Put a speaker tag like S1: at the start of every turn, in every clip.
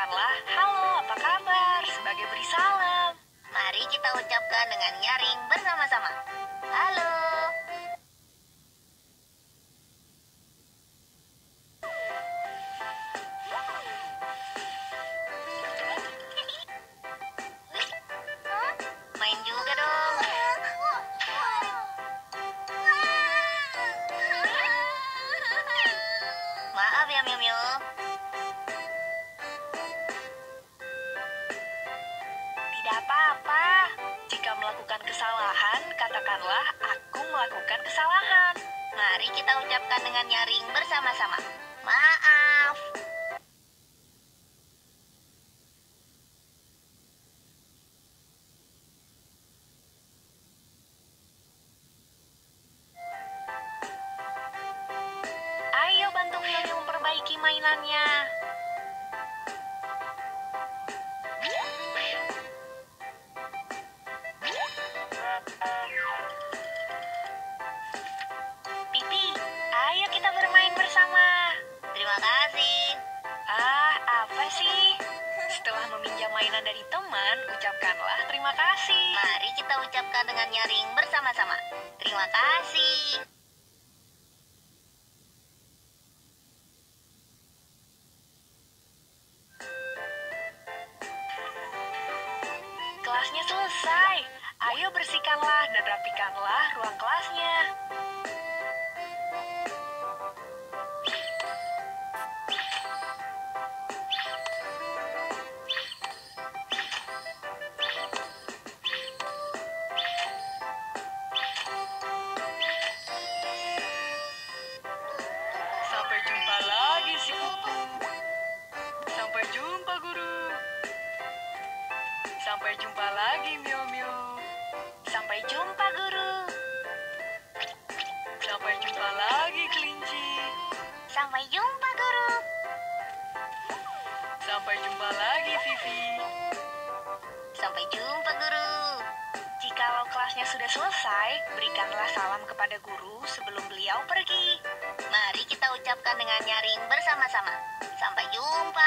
S1: ucapkanlah halo apa kabar sebagai beri salam.
S2: Mari kita ucapkan dengan nyaring bersama-sama. Halo. Main juga dong. Maaf ya, Mio Mio.
S1: Tidak apa-apa. Jika melakukan kesalahan, katakanlah aku melakukan kesalahan.
S2: Mari kita ucapkan dengan nyaring bersama-sama. Maaf.
S1: Ayo bantu Mio memperbaiki mainannya. Pipi, ayo kita bermain bersama.
S2: Terima kasih.
S1: Apa sih? Setelah meminjam mainan dari teman, ucapkanlah terima kasih.
S2: Mari kita ucapkan dengan nyaring bersama-sama. Terima kasih.
S1: Kelasnya selesai. Ayo bersihkanlah dan rapikanlah ruang kelasnya. Sampai jumpa lagi si kupu. Sampai jumpa guru. Sampai jumpa lagi Mio Mio. Sampai jumpa guru. Sampai jumpa lagi kelinci.
S2: Sampai jumpa, Guru.
S1: Sampai jumpa lagi Vivi.
S2: Sampai jumpa, Guru.
S1: Jikalau kelasnya sudah selesai, berikanlah salam kepada guru sebelum beliau pergi.
S2: Mari kita ucapkan dengan nyaring bersama-sama. Sampai jumpa.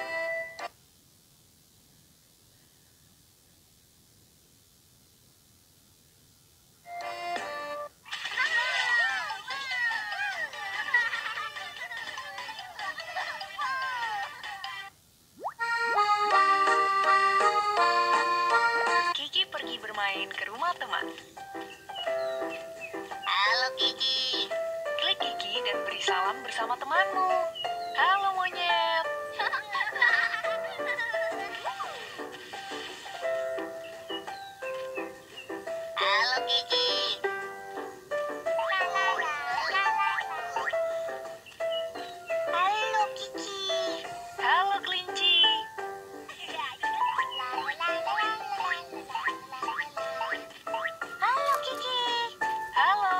S1: Kiki pergi bermain ke rumah teman.
S2: Halo, Kiki.
S1: Klik Kiki dan beri salam bersama temanmu. Halo monyet.
S2: Halo, Kiki. Halo, Kiki.
S1: Halo kelinci.
S2: Halo, Kiki.
S1: Halo.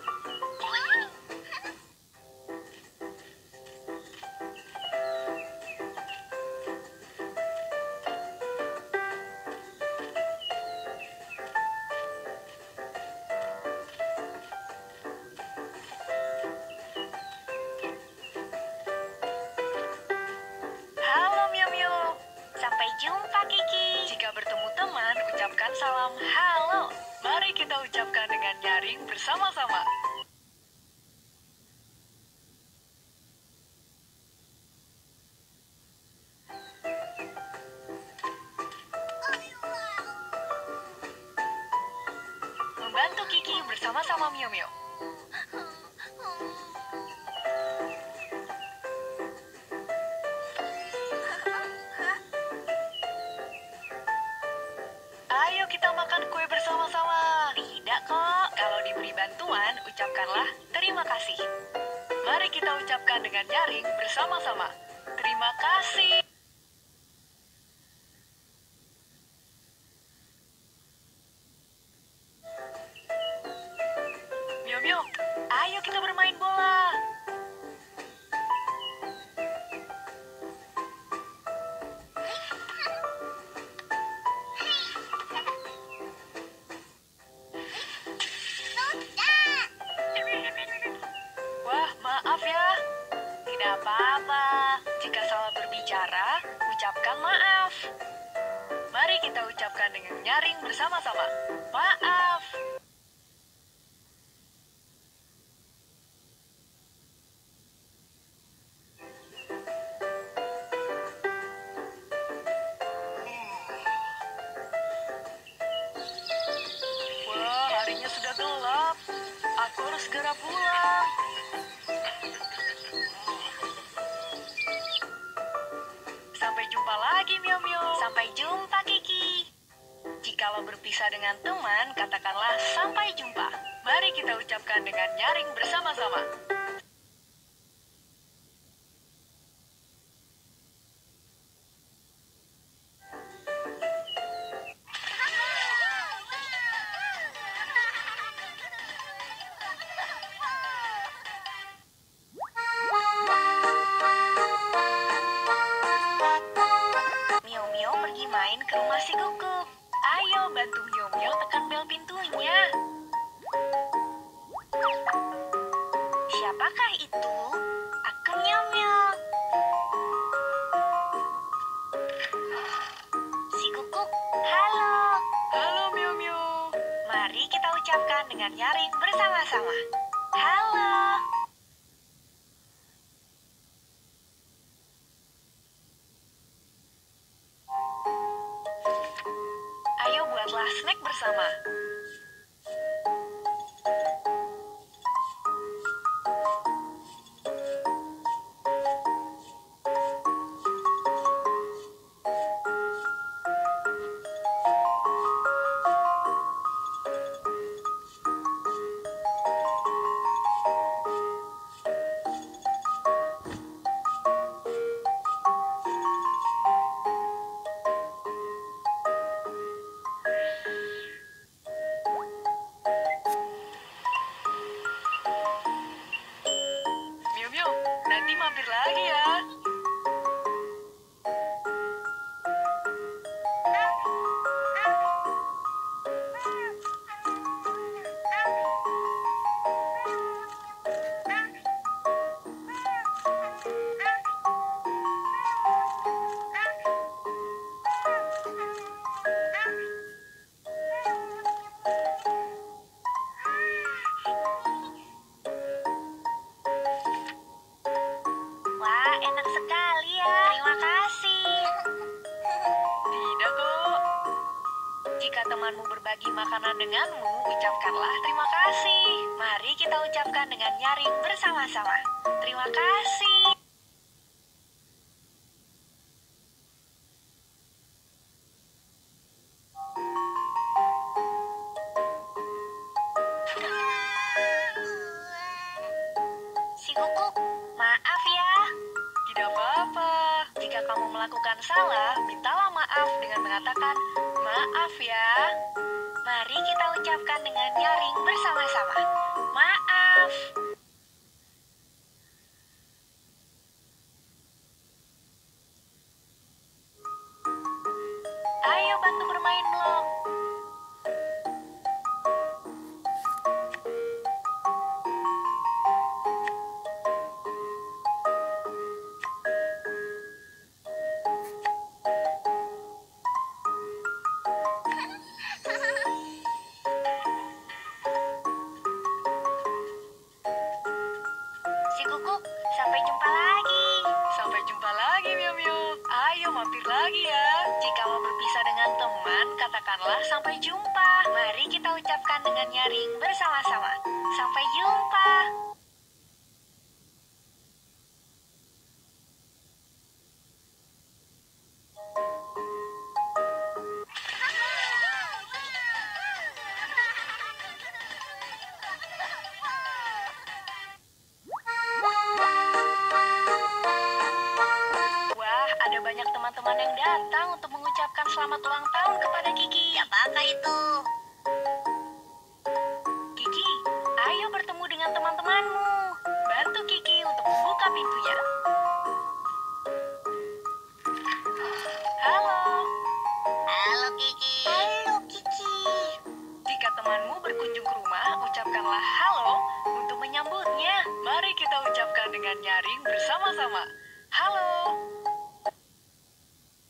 S1: Halo Mio Mio.
S2: Sampai jumpa, Kiki.
S1: Jika bertemu teman, ucapkan salam halo. Mari kita ucapkan dengan nyaring bersama-sama. Membantu Kiki bersama-sama Mio Mio. Ayo kita makan kue bersama-sama. Tidak kok, kalau diberi bantuan, ucapkanlah terima kasih. Mari kita ucapkan dengan nyaring bersama-sama. Terima kasih. Mio Mio, ayo kita bermain bola. Wah, maaf ya. Tidak apa-apa. Jika salah berbicara, ucapkan maaf. Mari kita ucapkan dengan nyaring bersama-sama. Maaf. Wah, harinya sudah gelap. Aku harus segera pulang. Sampai jumpa lagi, Mio Mio.
S2: Sampai jumpa, Kiki.
S1: Jikalau berpisah dengan teman, katakanlah sampai jumpa. Mari kita ucapkan dengan nyaring bersama-sama.
S2: Mio Mio pergi main ke rumah si Guguk.
S1: Ayo bantu Mio Mio tekan bel pintunya.
S2: Siapakah itu? Aku Mio Mio. Si Guguk, halo.
S1: Halo Mio Mio.
S2: Mari kita ucapkan dengan nyaring bersama-sama. Halo.
S1: Ayo buatlah snack bersama. Mio Mio, nanti mampir lagi ya.
S2: Wah, enak sekali ya. Terima kasih.
S1: Tidak kok. Jika temanmu berbagi makanan denganmu, ucapkanlah terima kasih.
S2: Mari kita ucapkan dengan nyaring bersama-sama. Terima kasih. Si Guguk, maaf ya.
S1: Tidak apa-apa.
S2: Jika kamu melakukan salah, mintalah maaf dengan mengatakan, maaf ya. Mari kita ucapkan dengan nyaring bersama-sama. Maaf. Ayo bantu bermain blok. Si Guguk, sampai jumpa lagi.
S1: Sampai jumpa lagi Mio Mio. Ayo mampir lagi ya.
S2: Jika mau berpisah dengan teman, katakanlah sampai jumpa. Mari kita ucapkan dengan nyaring bersama-sama. Sampai jumpa.
S1: Wah, ada banyak teman-teman yang datang untuk mengucapkan selamat ulang tahun kepada Kiki.
S2: Apakah itu?
S1: Kiki, ayo bertemu dengan teman-temanmu. Bantu Kiki untuk membuka pintunya. Halo.
S2: Halo Kiki. Halo Kiki.
S1: Jika temanmu berkunjung ke rumah, ucapkanlah halo untuk menyambutnya. Mari kita ucapkan dengan nyaring bersama-sama. Halo.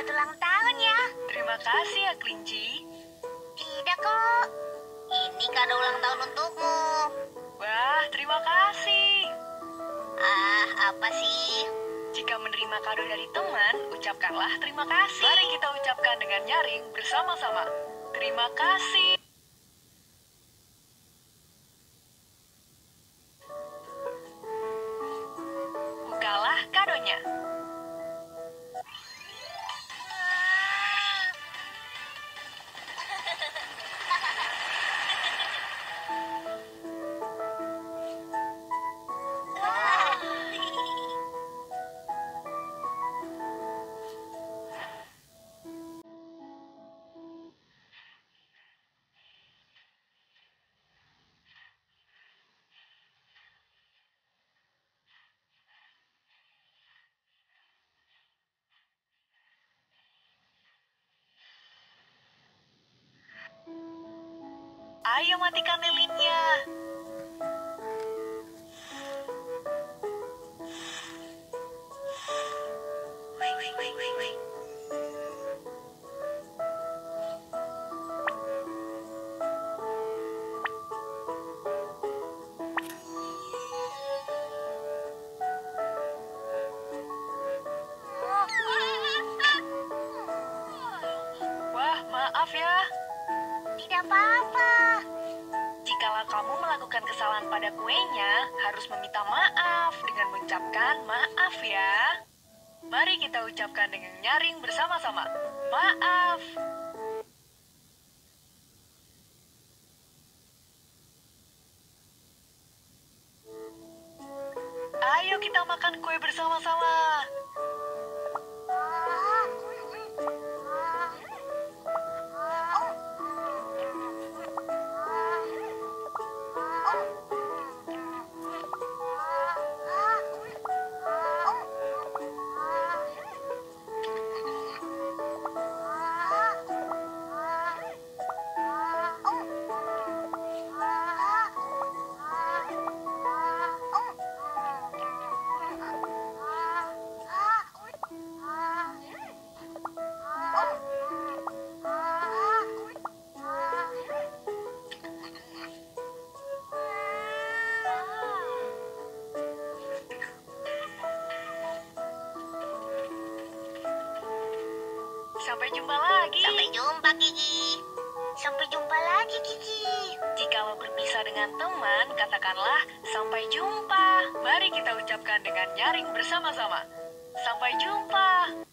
S2: Selamat ulang tahun ya.
S1: Terima kasih ya, Kelinci.
S2: Tidak kok. Ini kado ulang tahun untukmu.
S1: Wah, terima kasih.
S2: Apa sih?
S1: Jika menerima kado dari teman, ucapkanlah terima kasih. Mari kita ucapkan dengan nyaring bersama-sama. Terima kasih. Bukalah kadonya. Ayo matikan lilinnya. Wah, maaf ya.
S2: Tidak apa-apa.
S1: Jikalau kamu melakukan kesalahan pada kuenya, harus meminta maaf dengan mengucapkan maaf ya. Mari kita ucapkan dengan nyaring bersama-sama. Maaf. Ayo kita makan kue bersama-sama. Sampai jumpa lagi.
S2: Sampai jumpa, Kiki. Sampai jumpa lagi, Kiki.
S1: Jikalau berpisah dengan teman, katakanlah sampai jumpa. Mari kita ucapkan dengan nyaring bersama-sama. Sampai jumpa.